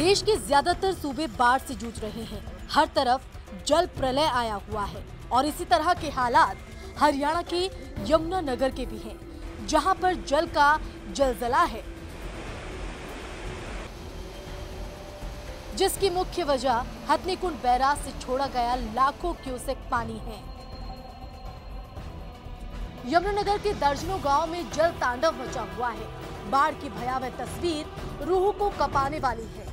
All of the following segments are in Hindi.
देश के ज्यादातर सूबे बाढ़ से जूझ रहे हैं। हर तरफ जल प्रलय आया हुआ है और इसी तरह के हालात हरियाणा के यमुनानगर के भी हैं, जहां पर जल का जलजला है, जिसकी मुख्य वजह हथनीकुंड बैराज से छोड़ा गया लाखों क्यूसेक पानी है। यमुनानगर के दर्जनों गांव में जल तांडव मचा हुआ है। बाढ़ की भयावह तस्वीर रूह को कपाने वाली है।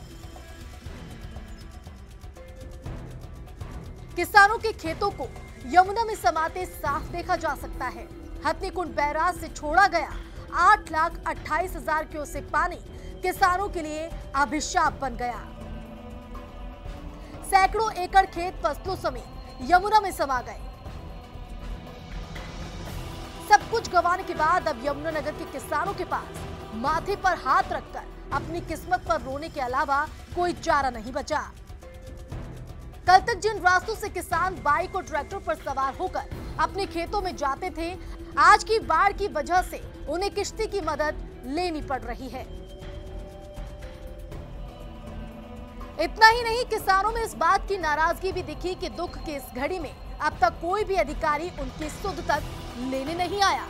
किसानों के खेतों को यमुना में समाते साफ देखा जा सकता है। हथनीकुंड बैराज से छोड़ा गया 8,28,000 क्यूसेक पानी किसानों के लिए अभिशाप बन गया। सैकड़ों एकड़ खेत फसलों समेत यमुना में समा गए। सब कुछ गंवाने के बाद अब यमुनानगर के किसानों के पास माथे पर हाथ रखकर अपनी किस्मत पर रोने के अलावा कोई चारा नहीं बचा। कल तक जिन रास्तों से किसान बाइक और ट्रैक्टर पर सवार होकर अपने खेतों में जाते थे, आज की बाढ़ की वजह से उन्हें किश्ती की मदद लेनी पड़ रही है। इतना ही नहीं, किसानों में इस बात की नाराजगी भी दिखी कि दुख की इस घड़ी में अब तक कोई भी अधिकारी उनकी सुध तक लेने नहीं आया।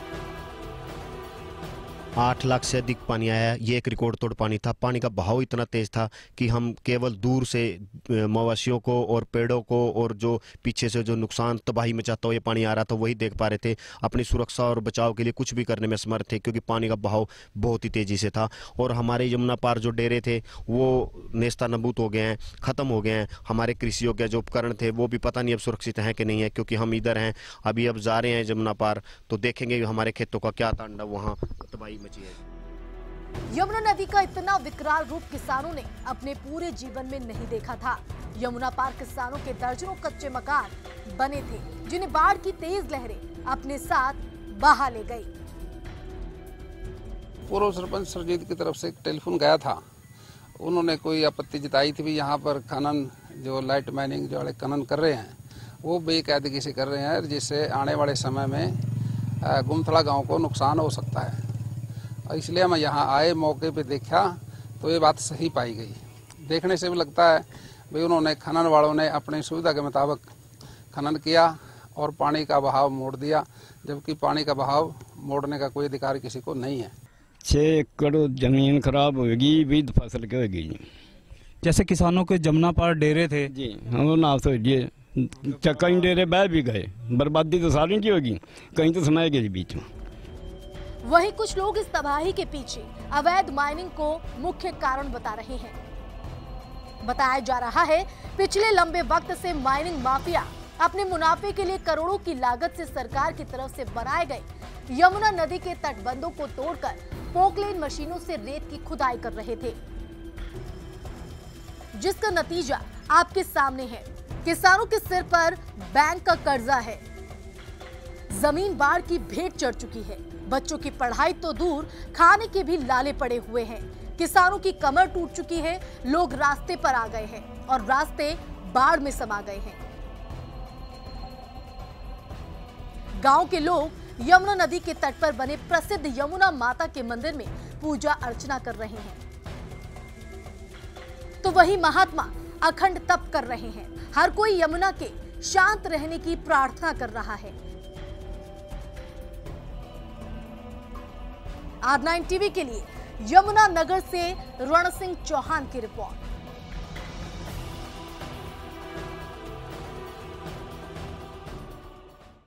8 लाख से अधिक पानी आया। ये एक रिकॉर्ड तोड़ पानी था। पानी का बहाव इतना तेज था कि हम केवल दूर से मवेशियों को और पेड़ों को और जो पीछे से जो नुकसान तबाही मचाता हुआ ये पानी आ रहा था वही देख पा रहे थे। अपनी सुरक्षा और बचाव के लिए कुछ भी करने में असमर्थ थे, क्योंकि पानी का बहाव बहुत ही तेजी से था। और हमारे यमुना पार जो डेरे थे वो नेस्ता नबूत हो गए हैं, खत्म हो गए हैं। हमारे कृषि योग्य जो उपकरण थे वो भी पता नहीं अब सुरक्षित हैं कि नहीं है, क्योंकि हम इधर हैं अभी, अब जा रहे हैं यमुना पार तो देखेंगे हमारे खेतों का क्या तांडव वहाँ तबाही मची है। यमुना नदी का इतना विकराल रूप किसानों ने अपने पूरे जीवन में नहीं देखा था। यमुना पार किसानों के दर्जनों कच्चे मकान बने थे, जिन्हें बाढ़ की तेज लहरें अपने साथ बहा ले गई। पूर्व सरपंच सरजीत की तरफ से एक टेलीफोन गया था। उन्होंने कोई आपत्ति जताई थी भी यहाँ पर खनन, जो लाइट माइनिंग जो वाले खनन कर रहे हैं वो बेकायदगी से कर रहे हैं, जिससे आने वाले समय में गुमथड़ा गांव को नुकसान हो सकता है। इसलिए हम यहाँ आए, मौके पे देखा तो ये बात सही पाई गई। देखने से भी लगता है भाई उन्होंने, खनन वालों ने अपनी सुविधा के मुताबिक खनन किया और पानी का बहाव मोड़ दिया, जबकि पानी का बहाव मोड़ने का कोई अधिकार किसी को नहीं है। 6 एकड़ जमीन खराब होगी, विद फसल की होगी। जैसे किसानों के जमुना पार डेरे थे जी, हम ना सोचिए कहीं डेरे बह भी गए, बर्बादी तो सारी की होगी, कहीं तो समाये गए बीच में। वहीं कुछ लोग इस तबाही के पीछे अवैध माइनिंग को मुख्य कारण बता रहे हैं। बताया जा रहा है पिछले लंबे वक्त से माइनिंग माफिया अपने मुनाफे के लिए करोड़ों की लागत से सरकार की तरफ से बनाए गए यमुना नदी के तटबंधों को तोड़कर पोकलेन मशीनों से रेत की खुदाई कर रहे थे, जिसका नतीजा आपके सामने है। किसानों के सिर पर बैंक का कर्जा है, जमीन बाढ़ की भेंट चढ़ चुकी है, बच्चों की पढ़ाई तो दूर, खाने के भी लाले पड़े हुए हैं। किसानों की कमर टूट चुकी है, लोग रास्ते पर आ गए हैं और रास्ते बाढ़ में समा गए हैं। गांव के लोग यमुना नदी के तट पर बने प्रसिद्ध यमुना माता के मंदिर में पूजा अर्चना कर रहे हैं, तो वही महात्मा अखंड तप कर रहे हैं। हर कोई यमुना के शांत रहने की प्रार्थना कर रहा है। R9 टीवी के लिए यमुनानगर से रण सिंह चौहान की रिपोर्ट।